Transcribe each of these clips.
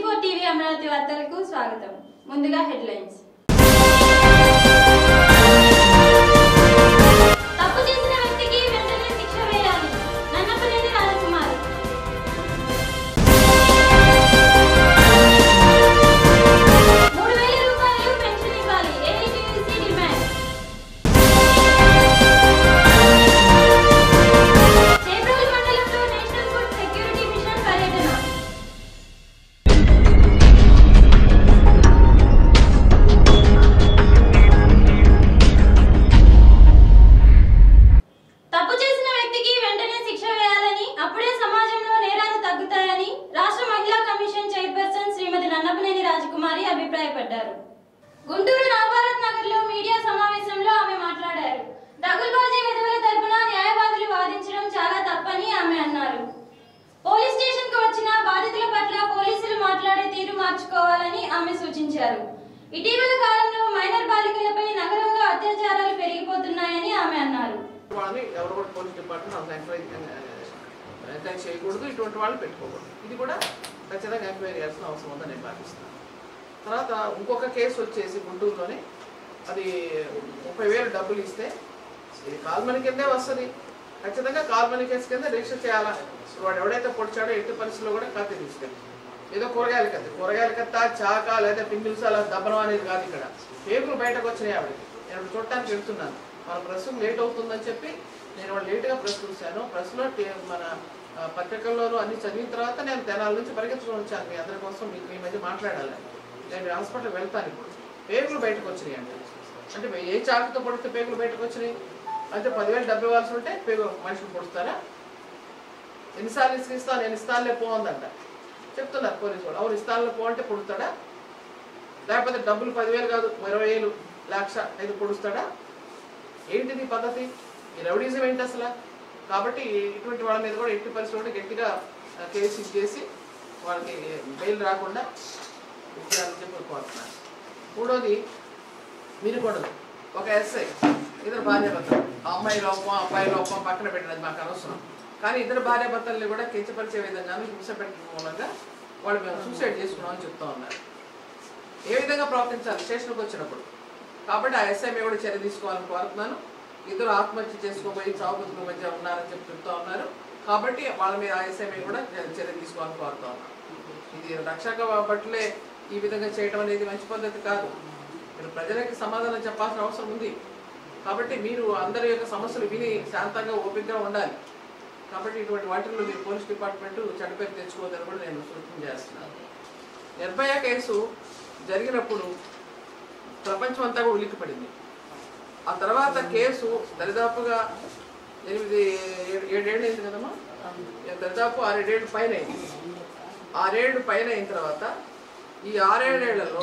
24 TV Amaravati వార్తలకు స్వాగతం. ముందుగా హెడ్లైన్స్. తప్పు చేసిన వ్యక్తికి వెంటనే శిక్ష వేయాలి. నన్నపనేని రాజకుమారి. 3,000 రూపాయలు పెన్షన్ ఇవ్వాలి. AITUC demand. చేబ్రోలు మండలంలో నేషనల్ ఫుడ్ సెక్యూరిటీ మిషన్ పర్యటన. తప్పు చేసిన వ్యక్తికి వెంటనే శిక్ష వేయాలని, అప్పుడే సమాజంలో నేరాలు తగ్గుతాయని రాష్ట్ర మహిళా కమిషన్ చైర్పర్సన్ శ్రీమతి నన్నపనేని రాజకుమారి అభిప్రాయపడ్డారు. గుంటూరు నవభారత్ నగర్ లో మీడియా సమావేశంలో ఆమె మాట్లాడారు. దగుల్బాజీ విధవల తరపున న్యాయవాదులు వాదించడం చాలా తప్పని ఆమె అన్నారు. పోలీస్ స్టేషన్ కు వచ్చిన బాధితుల పట్ల పోలీసులు మాట్లాడే తీరు మార్చుకోవాలని ఆమె సూచించారు. ఇటీవల కాలంలో మైనర్ బాలికలపై నగరంలో అత్యాచారాలు పెరిగిపోతున్నాయని ఆమె అన్నారు. పోలీస్ డిపార్ట్మెంట్ ఎంకరేజ్ చేయకూడదు, ఇటువంటి వాళ్ళు పెట్టుకోకూడదు. ఇది కూడా ఖచ్చితంగా ఎంక్వైరీ చేయాల్సిన అవసరం ఉందని నేను భావిస్తాను. తర్వాత ఇంకొక కేసు వచ్చేసి గుంటూరులోనే, అది 30,000 డబ్బులు ఇస్తే ఇది కాల్మనీ కిందే వస్తుంది. ఖచ్చితంగా కాల్మనీ కేసు కింద రిజిస్టర్ చేయాలా. వాడు ఎవడైతే పొడిచాడో ఎట్టి పరిస్థితుల్లో కూడా కత్తి తీసుకెళ్ళి, ఏదో కూరగాయల కత్త చాక లేదా పింగిల్సా అలా దబ్బనం అనేది కాదు. ఇక్కడ పేగులు బయటకు వచ్చినాయి. ఆవిడకి నేను చూడటానికి వెళ్తున్నాను. మన ప్రెస్ లేట్ అవుతుందని చెప్పి నేను వాళ్ళు లేట్గా ప్రెస్ చూశాను. ప్రెస్లో మన పత్రికల్లోనూ అన్ని చదివిన తర్వాత నేను తెనాల నుంచి పరిగెత్తుకొని వచ్చాను. మీ అందరి కోసం మీకు మీ మధ్య మాట్లాడాలి. నేను హాస్పిటల్కి వెళ్తాను. ఇప్పుడు పేగులు బయటకు వచ్చినాయి అంటే ఏ చాకుతో పొడిస్తే పేగులు బయటకు వచ్చినాయి అంటే 10,000 డబ్బు ఇవ్వాల్సి ఉంటే మనుషులు పొడుస్తారా? ఎన్నిసార్లు ఇస్తాను, నేను ఇస్తానులే పోందంట చెప్తున్నారు పోలీసు వాళ్ళు. అవును ఇస్తానులే పో అంటే పొడుస్తాడా? లేకపోతే డబ్బులు 10,000 కాదు 20,000 లక్ష అయితే పొడుస్తాడా? ఏంటిది పద్ధతి? ఈ రౌడీజం ఏంటి అసలు? కాబట్టి ఇటువంటి వాళ్ళ మీద కూడా ఎట్టి పరిస్థితుల్లో గట్టిగా కేసు ఇచ్చేసి వాళ్ళకి బెయిల్ రాకుండా ఇచ్చేయాలని చెప్పి కోరుతున్నాను. మూడోది, మీరు కూడా ఒక ఎస్ఐ ఇద్దరు భార్యాభర్తలు, అమ్మాయి లోపం అబ్బాయి లోపం పక్కన పెట్టినది మాకు అనవసరం. కానీ ఇద్దరు భార్యాభర్తల్ని కూడా కించపరిచే విధంగా హింస పెట్టడం మూలంగా వాళ్ళు మేము సూసైడ్ చేసుకున్నామని చెప్తూ ఉన్నారు. ఏ విధంగా ప్రవర్తించాలి స్టేషన్కి వచ్చినప్పుడు? కాబట్టి ఆ ఎస్ఐ మీద కూడా చర్య తీసుకోవాలని కోరుతున్నాను. ఇద్దరు ఆత్మహత్య చేసుకోబోయి చావు బతుకుల మధ్య ఉన్నారని చెప్పి చెప్తూ ఉన్నారు. కాబట్టి వాళ్ళ మీద ఆ ఎస్ఐ మీద కూడా చర్య తీసుకోవాలని కోరుతూ ఉన్నాను. ఇది రక్షక భటులే ఈ విధంగా చేయడం అనేది మంచి పద్ధతి కాదు. మీరు ప్రజలకి సమాధానం చెప్పాల్సిన అవసరం ఉంది. కాబట్టి మీరు అందరి యొక్క సమస్యలు విని శాంతంగా ఓపికగా ఉండాలి. కాబట్టి ఇటువంటి వాటిల్లో మీరు పోలీస్ డిపార్ట్మెంట్ చెడ్డపేరు తెచ్చుకోవద్దని కూడా నేను సూచన చేస్తున్నాను. నిర్భయ కేసు జరిగినప్పుడు ప్రపంచం అంతా కూడా ఉలిక్కిపడింది. ఆ తర్వాత కేసు దరిదాపుగా 7 ఏళ్ళు అయింది కదమ్మా, దరిదాపు 6-7 ఏళ్ళు పైన అయింది. 6 ఏళ్ళు పైన అయిన తర్వాత ఈ 6-7 ఏళ్లలో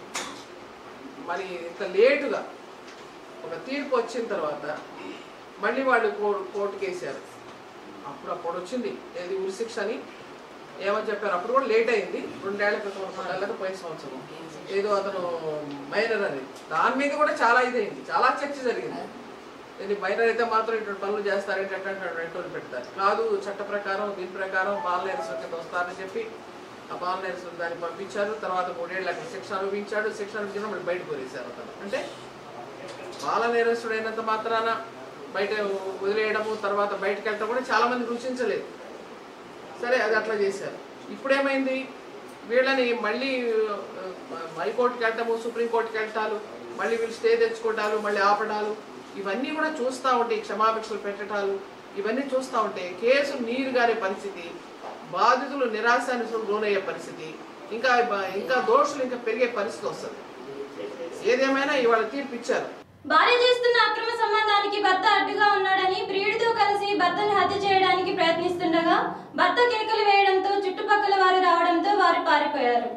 మరి ఇంత లేటుగా ఒక తీర్పు వచ్చిన తర్వాత మళ్ళీ వాళ్ళు కోర్టుకు వేసారు. అప్పుడు వచ్చింది ఏది ఉరిశిక్ష అని ఏమని చెప్పారు. అప్పుడు కూడా లేట్ అయింది. 2 ఏళ్ల క్రితం 2 ఏళ్ళకి పోయిన సంవత్సరం ఏదో అతను మైనర్ అని దాని మీద కూడా చాలా ఇదైంది, చాలా చర్చ జరిగింది. ఇది మైనర్ అయితే మాత్రం ఇటువంటి పనులు చేస్తారంటే రెంటోళ్ళు పెడతారు కాదు. చట్ట ప్రకారం దీని ప్రకారం బాల నేరస్తుల కింద వస్తారని చెప్పి ఆ బాల నేరస్తులు దాన్ని పంపించారు. తర్వాత 3 ఏళ్ళు అక్కడ శిక్ష అనుభవించాడు. శిక్ష అనుభవించిన మళ్ళీ బయటకు వదిలేశారు. అతను అంటే బాల నేరస్తుడు అయినంత మాత్రాన బయట వదిలేయడము, తర్వాత బయటకు వెళ్ళడం కూడా చాలా మంది రుచించలేదు. సరే అది అట్లా చేశారు. ఇప్పుడేమైంది, వీళ్ళని మళ్ళీ హైకోర్టుకి వెళ్ళటము, సుప్రీంకోర్టుకి వెళ్ళటాలు, మళ్ళీ వీళ్ళు స్టే తెచ్చుకోవటాలు, మళ్ళీ ఆపడాలు, ఇవన్నీ కూడా చూస్తూ ఉంటే క్షమాభిక్షలు పెట్టడాలు ఇవన్నీ చూస్తూ ఉంటే కేసు నీరు గారే పరిస్థితి, బాధితులు నిరాశానికి లోనయ్యే పరిస్థితి, ఇంకా దోషులు ఇంకా పెరిగే పరిస్థితి వస్తుంది. ఏదేమైనా ఇవాళ తీర్పు ఇచ్చారు. భార్య చేస్తున్న అక్రమ సంబంధానికి భర్త అడ్డుగా ఉన్నాడని ప్రియుడితో కలిసి భర్తను హత్య చేయడానికి ప్రయత్నిస్తుండగా భర్త కేకలు వేయడంతో చుట్టుపక్కల వారు రావడంతో వారు పారిపోయారు.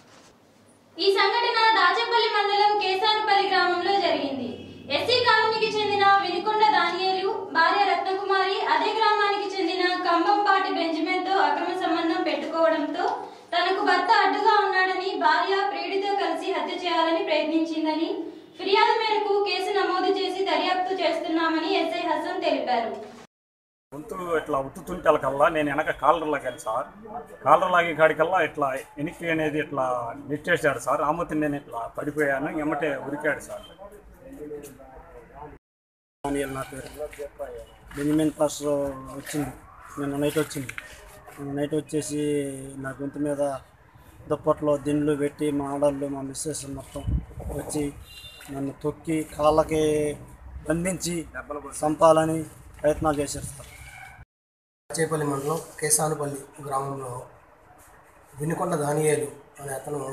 ఈ సంఘటన దాచేపల్లి మండలం కేసానుపల్లి గ్రామంలో జరిగింది. ఎస్సీ కాలనీకి చెందిన వినికొండ దానియేలు భార్య రత్నకుమారి అదే గ్రామానికి చెందిన కంబంపాటి బెంజమిన్ తో అక్రమ సంబంధం పెట్టుకోవడంతో తనకు భర్త అడ్డుగా ఉన్నాడని భార్య ప్రియుడితో కలిసి హత్య చేయాలని ప్రయత్నించిందని ఫిర్యాదు మేరకు కేసు నమోదు చేసి దర్యాప్తు చేస్తున్నామని ఎస్ఐ హసన్ తెలిపారు. గొంతు ఇట్లా ఉత్తుంటెలకల్లా నేను వెనక కాలర్ లాగాను సార్. కాలర్ లాగే కాడికల్లా ఇట్లా వెనక్కి అనేది ఇట్లా నెట్టేసాడు సార్. ఆమెతో నేను ఇట్లా పడిపోయాను, ఎమ్మటే ఉరికాడు సార్. నా పేరు బెంజమిన్ పాస్ వచ్చింది. నిన్న నైట్ వచ్చింది. నైట్ వచ్చేసి నా గొంతు మీద దుప్పట్లో దిండ్లు పెట్టి మా ఆడళ్ళు మా మిస్సెస్ మొత్తం వచ్చి నన్ను తొక్కి కాళ్ళకి బంధించి చంపాలని ప్రయత్నాలు చేశారు సార్. చేపల్లి మండలం కేసానుపల్లి గ్రామంలో వినుకొండ దానియేలు అనే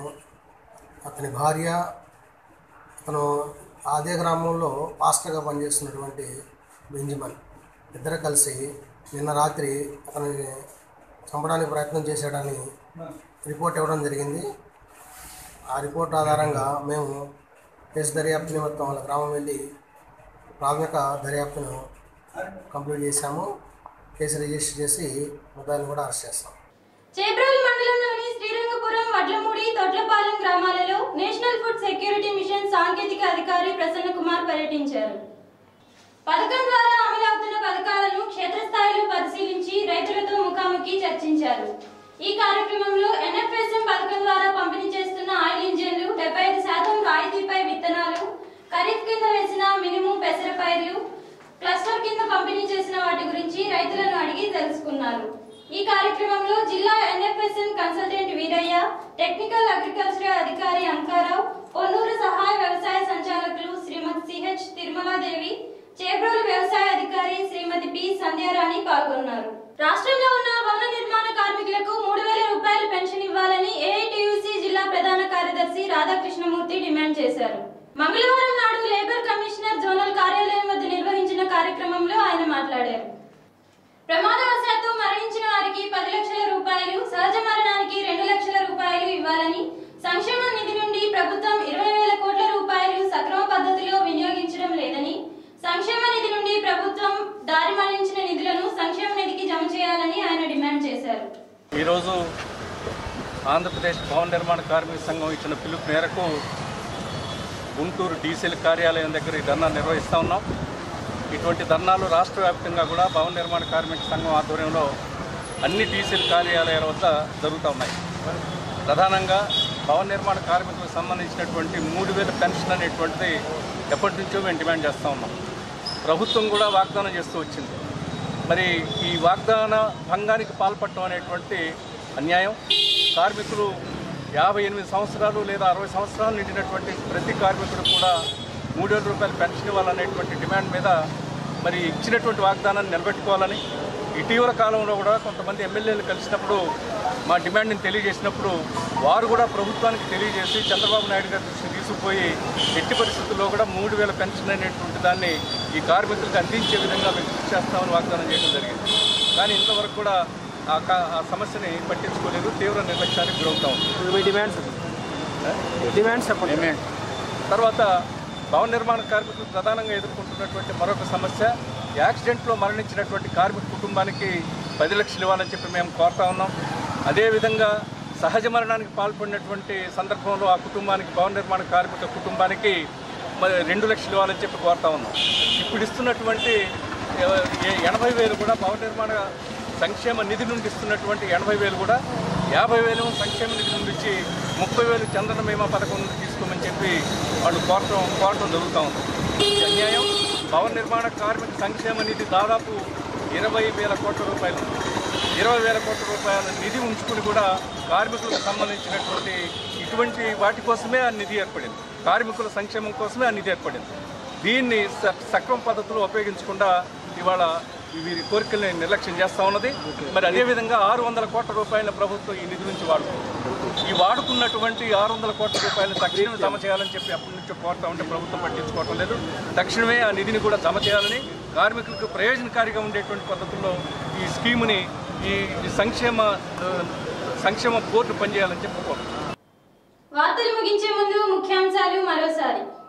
అతని భార్య, అతను అదే గ్రామంలో పాస్టర్గా పనిచేస్తున్నటువంటి బెంజమిన్ ఇద్దరు కలిసి నిన్న రాత్రి అతనిని చంపడానికి ప్రయత్నం చేశాడని రిపోర్ట్ ఇవ్వడం జరిగింది. ఆ రిపోర్ట్ ఆధారంగా మేము కేసు దర్యాప్తు నిమిత్తం వాళ్ళ గ్రామం వెళ్ళి ప్రాథమిక దర్యాప్తును కంప్లీట్ చేశాము. కేసు రిజిస్టర్ చేసి ముద్దాయిలను కూడా అరెస్ట్ చేస్తాం. చేబ్రోలు మండలంలోని శ్రీరంగపురం, వడ్లమూడి, తొట్లపాలెం గ్రామాలలో నేషనల్ ఫుడ్ సెక్యూరిటీ మిషన్ సాంకేతిక అధికారి ప్రసన్న కుమార్ పర్యటించారు. పథకం ద్వారా అమలవుతున్న పథకాలను క్షేత్రస్థాయిలో పరిశీలించి రైతులతో ముఖాముఖి చర్చించారు. ఈ కార్యక్రమంలో NFSM పథకం ద్వారా పంపిణీ చేస్తున్న ఆయిల్ ఇంజన్లు, 75% రాయితీపై విత్తనాలు, ఖరీఫ్ కింద వేసిన మినుము, పెసర పైర్లు, క్లస్టర్ కింద పంపిణీ చేసిన వాటి గురించి రైతులను అడిగి తెలుసుకున్నారు. ఈ కార్యక్రమంలో జిల్లా NFSM consultant Veeraiah, technical agriculture అధికారి అంకారావు, పొన్నూరు సహాయ వ్యవసాయ సంచాలకులు శ్రీమతి CH తిరుమలాదేవి, చేబ్రోలు వ్యవసాయ అధికారి శ్రీమతి P సంధ్యారాణి పాల్గొన్నారు. రాష్ట్రంలో ఉన్న భవన నిర్మాణ కార్మికులకు 3000 రూపాయలు పెన్షన్ ఇవ్వాలని AITUC జిల్లా ప్రధాన కార్యదర్శి రాధాకృష్ణమూర్తి డిమాండ్ చేశారు. మంగళవారం నాడు లేబర్ కమిషనర్ జోనల్ కార్యాలయం వద్ద నిర్వహించిన కార్యక్రమంలో ఆయన మాట్లాడారు. ప్రమాదవశాత్తు మరణించిన వారికి 10 లక్షల రూపాయలు, సహజ మరణానికి 2 లక్షల రూపాయలు ఇవ్వాలని, సంక్షేమ నిధి నుండి ప్రభుత్వం 20,000 కోట్ల రూపాయలు సక్రమ పద్ధతిలో వినియోగించడం లేదని, సంక్షేమ నిధి నుండి ప్రభుత్వం దారి మళ్లించిన నిధులను సంక్షేమ నిధికి జమ చేయాలని ఆయన డిమాండ్ చేశారు. ఈరోజు ఆంధ్రప్రదేశ్ భవన నిర్మాణ కార్మిక సంఘం ఇచ్చిన పిలుపు మేరకు గుంటూరు డీసీఎల్ కార్యాలయం దగ్గర ఈ ధర్నా నిర్వహిస్తూ ఉన్నాం. ఇటువంటి ధర్నాలు రాష్ట్ర వ్యాప్తంగా కూడా భవన నిర్మాణ కార్మిక సంఘం ఆధ్వర్యంలో అన్ని డీసీఎల్ కార్యాలయాల వద్ద జరుగుతూ ఉన్నాయి. ప్రధానంగా భవన నిర్మాణ కార్మికులకు సంబంధించినటువంటి 3000 పెన్షన్ అనేటువంటిది ఎప్పటి నుంచో మేము డిమాండ్ చేస్తూ ఉన్నాం. ప్రభుత్వం కూడా వాగ్దానం చేస్తూ వచ్చింది. మరి ఈ వాగ్దాన భంగానికి పాల్పడటం అనేటువంటి అన్యాయం. కార్మికులు 58 సంవత్సరాలు లేదా 60 సంవత్సరాలు నిండినటువంటి ప్రతి కార్మికుడు కూడా 3000 రూపాయలు పెన్షన్ ఇవ్వాలనేటువంటి డిమాండ్ మీద మరి ఇచ్చినటువంటి వాగ్దానాన్ని నిలబెట్టుకోవాలని ఇటీవల కాలంలో కూడా కొంతమంది ఎమ్మెల్యేలు కలిసినప్పుడు మా డిమాండ్ని తెలియజేసినప్పుడు వారు కూడా ప్రభుత్వానికి తెలియజేసి చంద్రబాబు నాయుడు గారి దృష్టిని తీసుకుపోయి ఎట్టి పరిస్థితుల్లో కూడా 3000 పెన్షన్ అనేటువంటి దాన్ని ఈ కార్మికులకు అందించే విధంగా మేము కృషి చేస్తామని వాగ్దానం చేయడం జరిగింది. కానీ ఇంతవరకు కూడా ఆ సమస్యని పట్టించుకోలేదు. తీవ్ర నిర్లక్ష్యానికి గురవుతా ఉంది. డిమాండ్స్ తర్వాత భవన నిర్మాణ కార్మికులు ప్రధానంగా ఎదుర్కొంటున్నటువంటి మరొక సమస్య, యాక్సిడెంట్లో మరణించినటువంటి కార్మిక కుటుంబానికి 10 లక్షలు ఇవ్వాలని చెప్పి మేము కోరుతా ఉన్నాం. అదేవిధంగా సహజ మరణానికి పాల్పడినటువంటి సందర్భంలో ఆ కుటుంబానికి, భవన నిర్మాణ కార్మిక కుటుంబానికి 2 లక్షలు ఇవ్వాలని చెప్పి కోరుతా ఉన్నాం. ఇప్పుడు ఇస్తున్నటువంటి 80,000 కూడా భవన నిర్మాణ సంక్షేమ నిధి నుండి ఇస్తున్నటువంటి 80,000 కూడా 50,000 సంక్షేమ నిధి నుండి ఇచ్చి 30,000 చంద్రన బీమా పథకం నుండి తీసుకోమని చెప్పి వాళ్ళు కోరటం జరుగుతూ ఉంది. ఈ అన్యాయం. భవన నిర్మాణ కార్మిక సంక్షేమ నిధి దాదాపు 20,000 కోట్ల రూపాయలు, 20,000 కోట్ల రూపాయల నిధి ఉంచుకుని కూడా కార్మికులకు సంబంధించినటువంటి ఇటువంటి వాటి కోసమే ఆ నిధి ఏర్పడింది. కార్మికుల సంక్షేమం కోసమే ఆ నిధి ఏర్పడింది. దీన్ని సక్రమ పద్ధతిలో ఉపయోగించకుండా ఇవాళ వీరి కోరికల్ని నిర్లక్ష్యం చేస్తూ ఉన్నది. మరి అదేవిధంగా 600 కోట్ల రూపాయల ప్రభుత్వం ఈ నిధి నుంచి ఈ వాడుకున్నటువంటి 600 కోట్ల రూపాయలు తక్షణమే జమ చేయాలని చెప్పి అప్పటి నుంచి కోరుతా ఉంటే ప్రభుత్వం పట్టించుకోవటం లేదు. తక్షణమే ఆ నిధిని కూడా జమ చేయాలని, కార్మికులకు ప్రయోజనకారిగా ఉండేటువంటి పద్ధతుల్లో ఈ స్కీముని, ఈ సంక్షేమ బోర్డు పనిచేయాలని చెప్పి కోరుతున్నాం. వార్తలు ముగించే ముందు ముఖ్యాంశాలు మరోసారి.